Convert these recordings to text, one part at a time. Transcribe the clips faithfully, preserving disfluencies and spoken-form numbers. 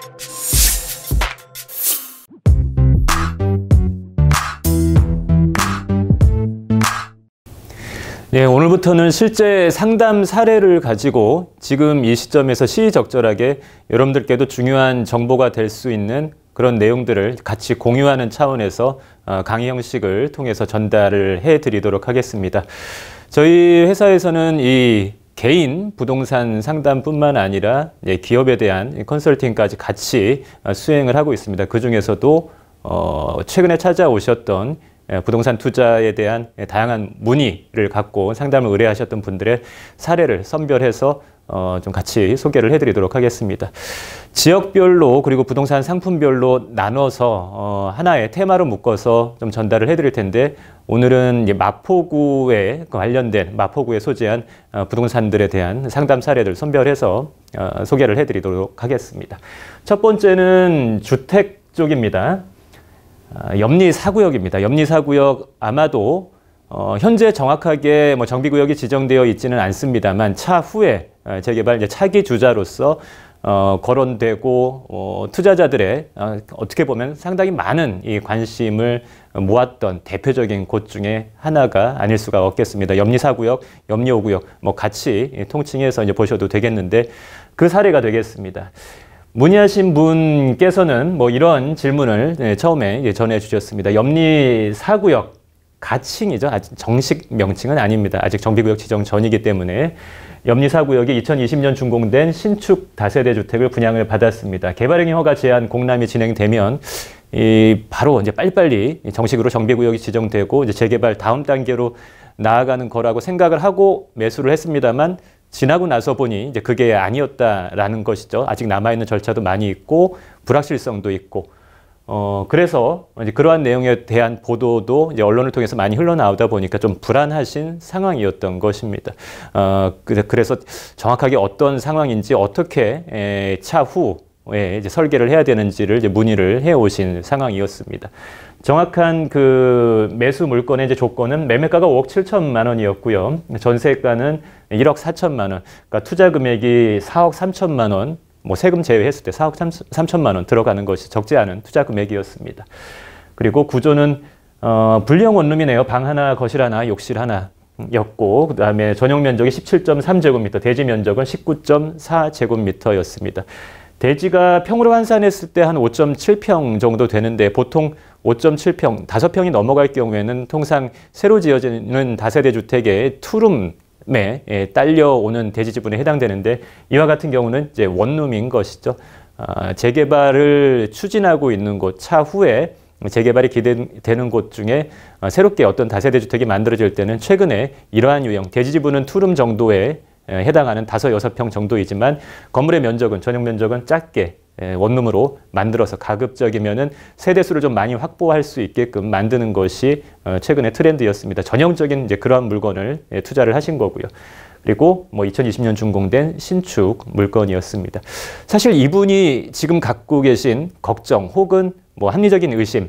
네, 오늘부터는 실제 상담 사례를 가지고 지금 이 시점에서 시의적절하게 여러분들께도 중요한 정보가 될 수 있는 그런 내용들을 같이 공유하는 차원에서 강의 형식을 통해서 전달을 해드리도록 하겠습니다. 저희 회사에서는 이 개인 부동산 상담뿐만 아니라 기업에 대한 컨설팅까지 같이 수행을 하고 있습니다. 그 중에서도 최근에 찾아오셨던 부동산 투자에 대한 다양한 문의를 갖고 상담을 의뢰하셨던 분들의 사례를 선별해서 어, 좀 같이 소개를 해드리도록 하겠습니다. 지역별로 그리고 부동산 상품별로 나눠서 어, 하나의 테마로 묶어서 좀 전달을 해드릴 텐데, 오늘은 이제 마포구에 관련된 마포구에 소재한 어, 부동산들에 대한 상담 사례들 선별해서 어, 소개를 해드리도록 하겠습니다. 첫 번째는 주택 쪽입니다. 아, 염리 사 구역입니다. 염리 사 구역 아마도 어, 현재 정확하게 뭐 정비구역이 지정되어 있지는 않습니다만 차후에 어, 재개발 이제 차기 주자로서 어, 거론되고 어, 투자자들의 어, 어떻게 보면 상당히 많은 이 관심을 모았던 대표적인 곳 중에 하나가 아닐 수가 없겠습니다. 염리 사 구역, 염리 오 구역 뭐 같이 통칭해서 이제 보셔도 되겠는데, 그 사례가 되겠습니다. 문의하신 분께서는 뭐 이런 질문을 네, 처음에 전해 주셨습니다. 염리 사 구역 가칭이죠. 아직 정식 명칭은 아닙니다. 아직 정비구역 지정 전이기 때문에 염리 사 구역이 이천이십 년 준공된 신축 다세대 주택을 분양을 받았습니다. 개발행위 허가 제한 공람이 진행되면 이 바로 이제 빨리빨리 정식으로 정비구역이 지정되고 이제 재개발 다음 단계로 나아가는 거라고 생각을 하고 매수를 했습니다만, 지나고 나서 보니 이제 그게 아니었다라는 것이죠. 아직 남아있는 절차도 많이 있고 불확실성도 있고, 어 그래서 이제 그러한 내용에 대한 보도도 이제 언론을 통해서 많이 흘러나오다 보니까 좀 불안하신 상황이었던 것입니다. 어 그래서 정확하게 어떤 상황인지 어떻게 에, 차후에 이제 설계를 해야 되는지를 이제 문의를 해오신 상황이었습니다. 정확한 그 매수 물건의 이제 조건은 매매가가 오억 칠천만 원이었고요. 전세가는 일억 사천만 원, 그러니까 투자 금액이 사억 삼천만 원, 뭐 세금 제외했을 때 사억 삼천만 원 들어가는 것이 적지 않은 투자 금액이었습니다. 그리고 구조는 어, 분리형 원룸이네요. 방 하나, 거실 하나, 욕실 하나였고, 그 다음에 전용 면적이 십칠 점 삼 제곱미터, 대지 면적은 십구 점 사 제곱미터였습니다. 대지가 평으로 환산했을 때 한 오 점 칠 평 정도 되는데, 보통 오 점 칠 평, 다섯 평이 넘어갈 경우에는 통상 새로 지어지는 다세대 주택의 투룸에 예, 딸려오는 대지 지분에 해당되는데, 이와 같은 경우는 이제 원룸인 것이죠. 아, 재개발을 추진하고 있는 곳, 차후에 재개발이 기대되는 곳 중에 아, 새롭게 어떤 다세대 주택이 만들어질 때는 최근에 이러한 유형, 대지 지분은 투룸 정도에 해당하는 다섯, 여섯 평 정도이지만 건물의 면적은, 전용 면적은 작게 원룸으로 만들어서 가급적이면은 세대수를 좀 많이 확보할 수 있게끔 만드는 것이 최근의 트렌드였습니다. 전형적인 이제 그러한 물건을 투자를 하신 거고요. 그리고 뭐 이천이십 년 준공된 신축 물건이었습니다. 사실 이분이 지금 갖고 계신 걱정 혹은 뭐 합리적인 의심,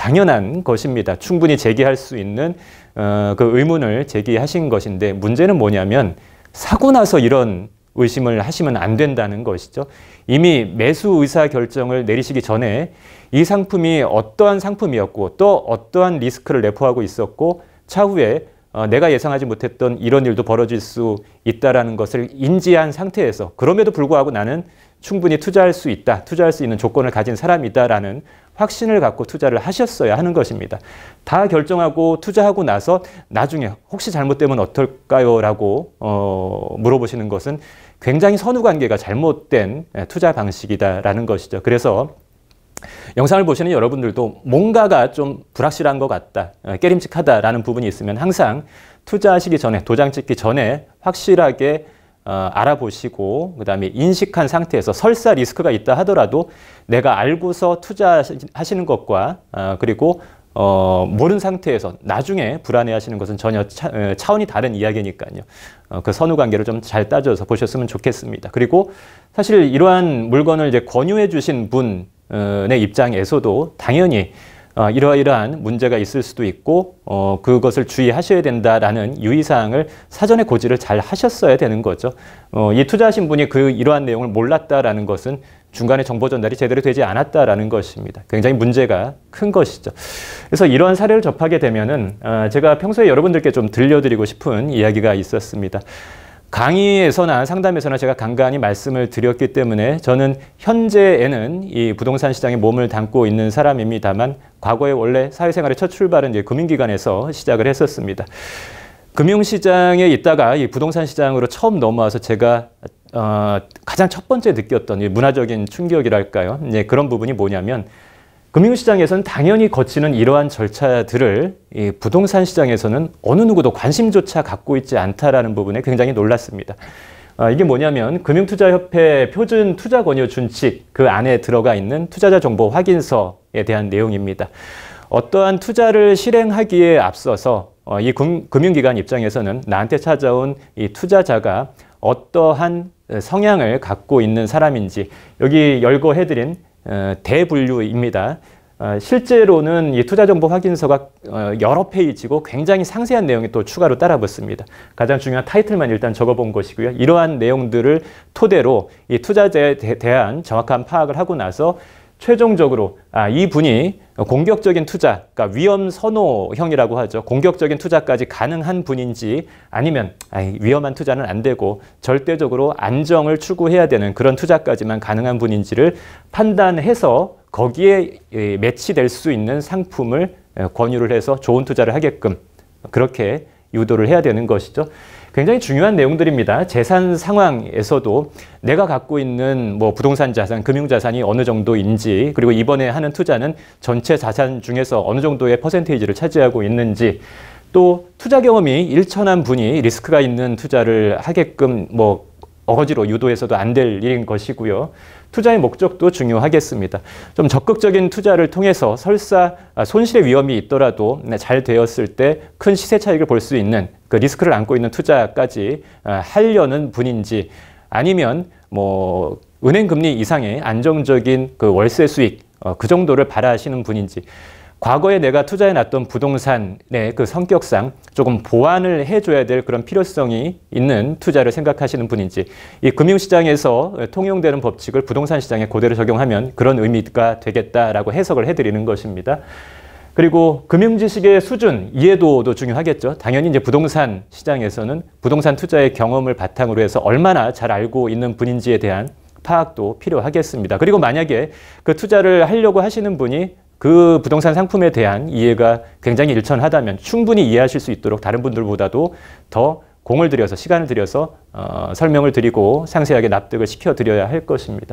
당연한 것입니다. 충분히 제기할 수 있는 어, 그 의문을 제기하신 것인데, 문제는 뭐냐면 사고 나서 이런 의심을 하시면 안 된다는 것이죠. 이미 매수 의사 결정을 내리시기 전에 이 상품이 어떠한 상품이었고 또 어떠한 리스크를 내포하고 있었고 차후에 어, 내가 예상하지 못했던 이런 일도 벌어질 수 있다는 것을 인지한 상태에서, 그럼에도 불구하고 나는 충분히 투자할 수 있다, 투자할 수 있는 조건을 가진 사람이다라는 확신을 갖고 투자를 하셨어야 하는 것입니다. 다 결정하고 투자하고 나서 나중에 혹시 잘못되면 어떨까요? 라고 어, 물어보시는 것은 굉장히 선후관계가 잘못된 투자 방식이다라는 것이죠. 그래서 영상을 보시는 여러분들도 뭔가가 좀 불확실한 것 같다, 깨림칙하다라는 부분이 있으면 항상 투자하시기 전에, 도장 찍기 전에 확실하게 어, 알아보시고 그 다음에 인식한 상태에서, 설사 리스크가 있다 하더라도 내가 알고서 투자하시는 것과 어, 그리고 어, 모르는 상태에서 나중에 불안해하시는 것은 전혀 차, 어, 차원이 다른 이야기니까요. 어, 그 선후관계를 좀 잘 따져서 보셨으면 좋겠습니다. 그리고 사실 이러한 물건을 이제 권유해 주신 분의 입장에서도 당연히 어, 이러이러한 문제가 있을 수도 있고 어, 그것을 주의하셔야 된다라는 유의사항을 사전에 고지를 잘 하셨어야 되는 거죠. 어, 이 투자하신 분이 그 이러한 내용을 몰랐다라는 것은 중간에 정보 전달이 제대로 되지 않았다라는 것입니다. 굉장히 문제가 큰 것이죠. 그래서 이러한 사례를 접하게 되면은 어, 제가 평소에 여러분들께 좀 들려드리고 싶은 이야기가 있었습니다. 강의에서나 상담에서나 제가 간간히 말씀을 드렸기 때문에 저는 현재에는 이 부동산 시장에 몸을 담고 있는 사람입니다만 과거에 원래 사회생활의 첫 출발은 이제 금융기관에서 시작을 했었습니다. 금융시장에 있다가 이 부동산 시장으로 처음 넘어와서 제가 어, 가장 첫 번째 느꼈던 이 문화적인 충격이랄까요? 이제 그런 부분이 뭐냐면 금융시장에서는 당연히 거치는 이러한 절차들을 이 부동산 시장에서는 어느 누구도 관심조차 갖고 있지 않다라는 부분에 굉장히 놀랐습니다. 어, 이게 뭐냐면 금융투자협회 표준 투자권유 준칙 그 안에 들어가 있는 투자자 정보 확인서에 대한 내용입니다. 어떠한 투자를 실행하기에 앞서서 어, 이 금, 금융기관 입장에서는 나한테 찾아온 이 투자자가 어떠한 성향을 갖고 있는 사람인지 여기 열거해드린 어, 대분류입니다. 어, 실제로는 이 투자정보 확인서가 어, 여러 페이지고 굉장히 상세한 내용이 또 추가로 따라 붙습니다. 가장 중요한 타이틀만 일단 적어본 것이고요. 이러한 내용들을 토대로 이 투자자에 대, 대한 정확한 파악을 하고 나서 최종적으로 아, 이 분이 공격적인 투자, 그러니까 위험 선호형이라고 하죠. 공격적인 투자까지 가능한 분인지 아니면 아이, 위험한 투자는 안 되고 절대적으로 안정을 추구해야 되는 그런 투자까지만 가능한 분인지를 판단해서 거기에 매치될 수 있는 상품을 권유를 해서 좋은 투자를 하게끔 그렇게 유도를 해야 되는 것이죠. 굉장히 중요한 내용들입니다. 재산 상황에서도 내가 갖고 있는 뭐 부동산 자산, 금융 자산이 어느 정도인지, 그리고 이번에 하는 투자는 전체 자산 중에서 어느 정도의 퍼센테이지를 차지하고 있는지, 또 투자 경험이 일천한 분이 리스크가 있는 투자를 하게끔 뭐 어거지로 유도해서도 안 될 일인 것이고요. 투자의 목적도 중요하겠습니다. 좀 적극적인 투자를 통해서 설사 손실의 위험이 있더라도 잘 되었을 때 큰 시세 차익을 볼 수 있는 그 리스크를 안고 있는 투자까지 하려는 분인지, 아니면 뭐 은행 금리 이상의 안정적인 그 월세 수익 그 정도를 바라시는 분인지, 과거에 내가 투자해 놨던 부동산의 그 성격상 조금 보완을 해줘야 될 그런 필요성이 있는 투자를 생각하시는 분인지, 이 금융시장에서 통용되는 법칙을 부동산 시장에 그대로 적용하면 그런 의미가 되겠다라고 해석을 해드리는 것입니다. 그리고 금융지식의 수준, 이해도도 중요하겠죠. 당연히 이제 부동산 시장에서는 부동산 투자의 경험을 바탕으로 해서 얼마나 잘 알고 있는 분인지에 대한 파악도 필요하겠습니다. 그리고 만약에 그 투자를 하려고 하시는 분이 그 부동산 상품에 대한 이해가 굉장히 일천하다면 충분히 이해하실 수 있도록 다른 분들보다도 더 공을 들여서 시간을 들여서 어, 설명을 드리고 상세하게 납득을 시켜드려야 할 것입니다.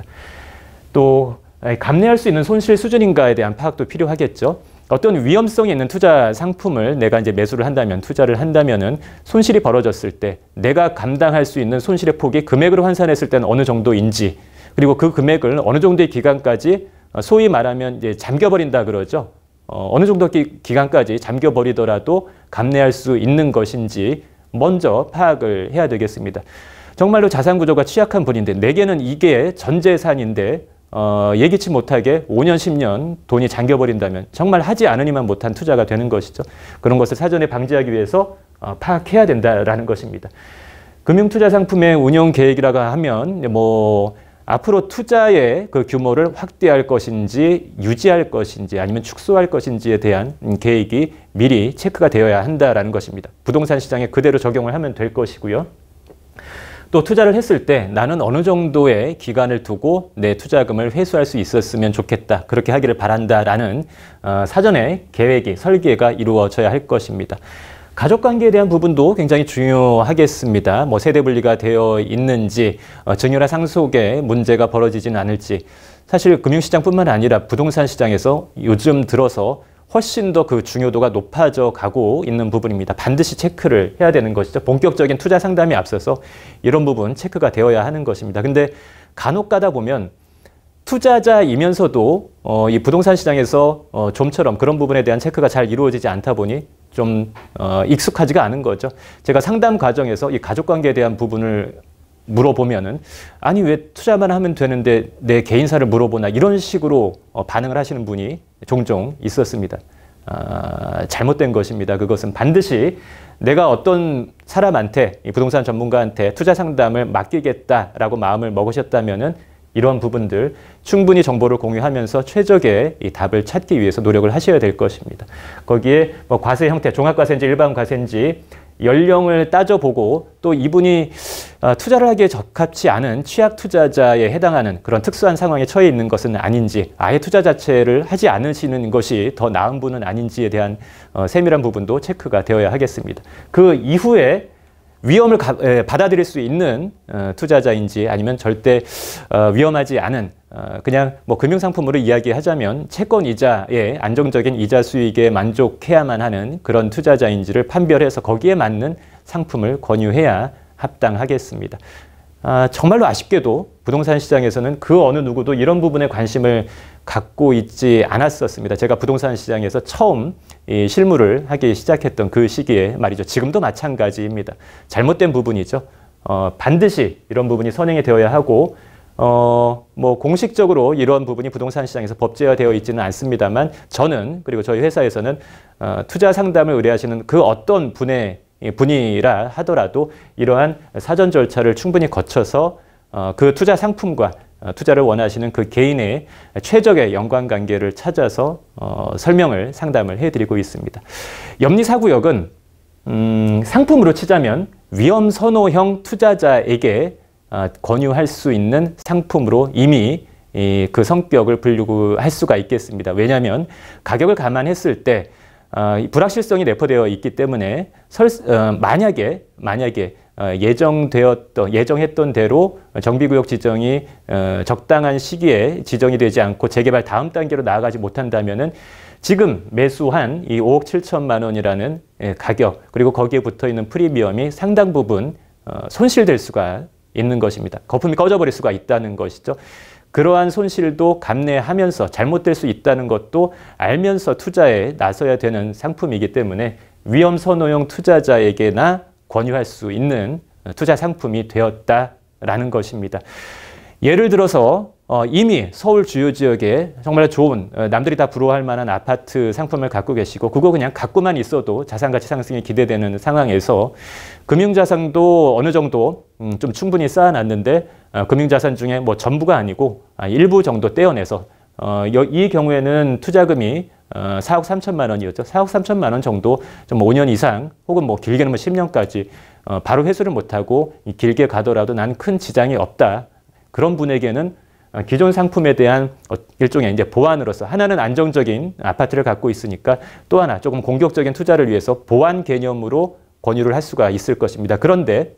또 감내할 수 있는 손실 수준인가에 대한 파악도 필요하겠죠. 어떤 위험성이 있는 투자 상품을 내가 이제 매수를 한다면, 투자를 한다면은 손실이 벌어졌을 때 내가 감당할 수 있는 손실의 폭이 금액으로 환산했을 때는 어느 정도인지, 그리고 그 금액을 어느 정도의 기간까지 소위 말하면 이제 잠겨버린다 그러죠. 어, 어느 정도 기, 기간까지 잠겨버리더라도 감내할 수 있는 것인지 먼저 파악을 해야 되겠습니다. 정말로 자산 구조가 취약한 분인데 내게는 이게 전 재산인데 어, 예기치 못하게 오 년, 십 년 돈이 잠겨버린다면 정말 하지 않으니만 못한 투자가 되는 것이죠. 그런 것을 사전에 방지하기 위해서 어, 파악해야 된다라는 것입니다. 금융투자 상품의 운용 계획이라고 하면 뭐 앞으로 투자의 그 규모를 확대할 것인지 유지할 것인지 아니면 축소할 것인지에 대한 계획이 미리 체크가 되어야 한다라는 것입니다. 부동산 시장에 그대로 적용을 하면 될 것이고요. 또 투자를 했을 때 나는 어느 정도의 기간을 두고 내 투자금을 회수할 수 있었으면 좋겠다, 그렇게 하기를 바란다라는 어, 사전에 계획이, 설계가 이루어져야 할 것입니다. 가족관계에 대한 부분도 굉장히 중요하겠습니다. 뭐 세대 분리가 되어 있는지, 어, 증여나 상속에 문제가 벌어지진 않을지. 사실 금융시장뿐만 아니라 부동산 시장에서 요즘 들어서 훨씬 더 그 중요도가 높아져 가고 있는 부분입니다. 반드시 체크를 해야 되는 것이죠. 본격적인 투자 상담에 앞서서 이런 부분 체크가 되어야 하는 것입니다. 근데 간혹 가다 보면 투자자이면서도 어, 이 부동산 시장에서 어, 좀처럼 그런 부분에 대한 체크가 잘 이루어지지 않다 보니 좀 어, 익숙하지가 않은 거죠. 제가 상담 과정에서 이 가족관계에 대한 부분을 물어보면은 아니 왜 투자만 하면 되는데 내 개인사를 물어보나 이런 식으로 어, 반응을 하시는 분이 종종 있었습니다. 아, 잘못된 것입니다. 그것은 반드시 내가 어떤 사람한테 이 부동산 전문가한테 투자 상담을 맡기겠다라고 마음을 먹으셨다면은 이러한 부분들 충분히 정보를 공유하면서 최적의 이 답을 찾기 위해서 노력을 하셔야 될 것입니다. 거기에 뭐 과세 형태, 종합과세인지 일반 과세인지 연령을 따져보고 또 이분이 투자를 하기에 적합치 않은 취약 투자자에 해당하는 그런 특수한 상황에 처해 있는 것은 아닌지, 아예 투자 자체를 하지 않으시는 것이 더 나은 분은 아닌지에 대한 세밀한 부분도 체크가 되어야 하겠습니다. 그 이후에 위험을 가, 에, 받아들일 수 있는 어, 투자자인지 아니면 절대 어, 위험하지 않은 어, 그냥 뭐 금융상품으로 이야기하자면 채권 이자의 안정적인 이자 수익에 만족해야만 하는 그런 투자자인지를 판별해서 거기에 맞는 상품을 권유해야 합당하겠습니다. 아, 정말로 아쉽게도 부동산 시장에서는 그 어느 누구도 이런 부분에 관심을 갖고 있지 않았었습니다. 제가 부동산 시장에서 처음 이 실무를 하기 시작했던 그 시기에 말이죠. 지금도 마찬가지입니다. 잘못된 부분이죠. 어, 반드시 이런 부분이 선행이 되어야 하고 어, 뭐 공식적으로 이런 부분이 부동산 시장에서 법제화되어 있지는 않습니다만 저는 그리고 저희 회사에서는 어, 투자 상담을 의뢰하시는 그 어떤 분의 분이라 하더라도 이러한 사전 절차를 충분히 거쳐서 어, 그 투자 상품과 어, 투자를 원하시는 그 개인의 최적의 연관관계를 찾아서 어, 설명을 상담을 해드리고 있습니다. 염리사구역은 음, 상품으로 치자면 위험 선호형 투자자에게 어, 권유할 수 있는 상품으로 이미 이, 그 성격을 분류할 수가 있겠습니다. 왜냐하면 가격을 감안했을 때 어, 불확실성이 내포되어 있기 때문에 설, 어, 만약에 만약에 어, 예정되었던 예정했던 대로 정비구역 지정이 어, 적당한 시기에 지정이 되지 않고 재개발 다음 단계로 나아가지 못한다면은 지금 매수한 이 오억 칠천만 원이라는 예, 가격 그리고 거기에 붙어 있는 프리미엄이 상당 부분 어, 손실될 수가 있는 것입니다. 거품이 꺼져버릴 수가 있다는 것이죠. 그러한 손실도 감내하면서 잘못될 수 있다는 것도 알면서 투자에 나서야 되는 상품이기 때문에 위험 선호형 투자자에게나 권유할 수 있는 투자 상품이 되었다라는 것입니다. 예를 들어서 어, 이미 서울 주요 지역에 정말 좋은 어, 남들이 다 부러워할 만한 아파트 상품을 갖고 계시고 그거 그냥 갖고만 있어도 자산가치 상승이 기대되는 상황에서 금융자산도 어느 정도 음, 좀 충분히 쌓아놨는데 어, 금융자산 중에 뭐 전부가 아니고 아, 일부 정도 떼어내서 어, 이 경우에는 투자금이 어, 사억 삼천만 원이었죠. 사억 삼천만 원 정도 좀 오 년 이상 혹은 뭐 길게는 뭐 십 년까지 어, 바로 회수를 못하고 길게 가더라도 난 큰 지장이 없다. 그런 분에게는 기존 상품에 대한 일종의 이제 보완으로서 하나는 안정적인 아파트를 갖고 있으니까 또 하나 조금 공격적인 투자를 위해서 보완 개념으로 권유를 할 수가 있을 것입니다. 그런데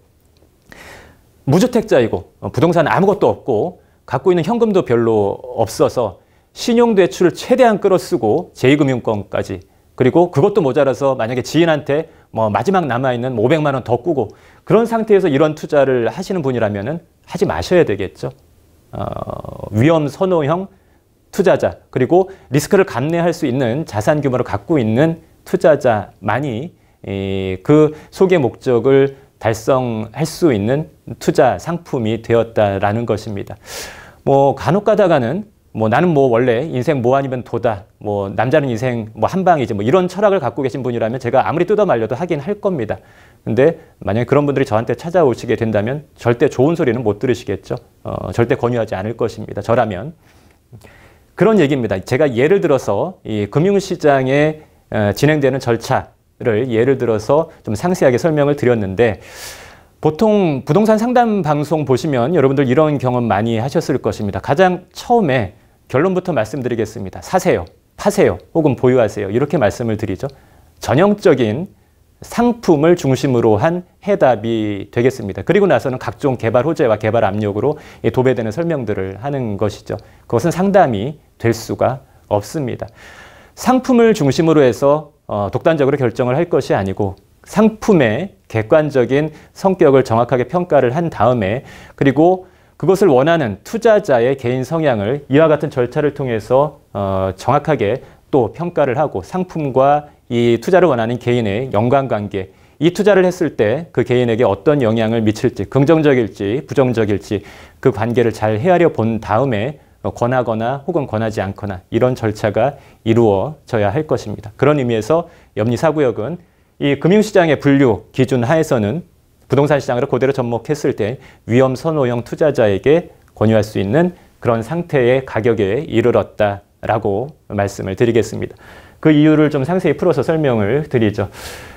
무주택자이고 부동산 아무것도 없고 갖고 있는 현금도 별로 없어서 신용대출을 최대한 끌어쓰고 제이 금융권까지 그리고 그것도 모자라서 만약에 지인한테 뭐 마지막 남아있는 오백만 원 더 꾸고 그런 상태에서 이런 투자를 하시는 분이라면은 하지 마셔야 되겠죠. 어, 위험 선호형 투자자 그리고 리스크를 감내할 수 있는 자산 규모를 갖고 있는 투자자만이 이, 그 소개 목적을 달성할 수 있는 투자 상품이 되었다라는 것입니다. 뭐 간혹 가다가는 뭐 나는 뭐 원래 인생 뭐 아니면 도다, 뭐 남자는 인생 뭐 한 방이지 뭐 이런 철학을 갖고 계신 분이라면 제가 아무리 뜯어 말려도 하긴 할 겁니다. 근데 만약에 그런 분들이 저한테 찾아오시게 된다면 절대 좋은 소리는 못 들으시겠죠. 어, 절대 권유하지 않을 것입니다. 저라면. 그런 얘기입니다. 제가 예를 들어서 이 금융시장에 어, 진행되는 절차를 예를 들어서 좀 상세하게 설명을 드렸는데 보통 부동산 상담 방송 보시면 여러분들 이런 경험 많이 하셨을 것입니다. 가장 처음에 결론부터 말씀드리겠습니다. 사세요, 파세요, 혹은 보유하세요. 이렇게 말씀을 드리죠. 전형적인 상품을 중심으로 한 해답이 되겠습니다. 그리고 나서는 각종 개발 호재와 개발 압력으로 도배되는 설명들을 하는 것이죠. 그것은 상담이 될 수가 없습니다. 상품을 중심으로 해서 어, 독단적으로 결정을 할 것이 아니고 상품의 객관적인 성격을 정확하게 평가를 한 다음에 그리고 그것을 원하는 투자자의 개인 성향을 이와 같은 절차를 통해서 어, 정확하게 또 평가를 하고 상품과 이 투자를 원하는 개인의 연관관계 이 투자를 했을 때 그 개인에게 어떤 영향을 미칠지, 긍정적일지 부정적일지 그 관계를 잘 헤아려 본 다음에 권하거나 혹은 권하지 않거나 이런 절차가 이루어져야 할 것입니다. 그런 의미에서 염리사구역은 이 금융시장의 분류 기준 하에서는 부동산 시장으로 그대로 접목했을 때 위험 선호형 투자자에게 권유할 수 있는 그런 상태의 가격에 이르렀다라고 말씀을 드리겠습니다. 그 이유를 좀 상세히 풀어서 설명을 드리죠.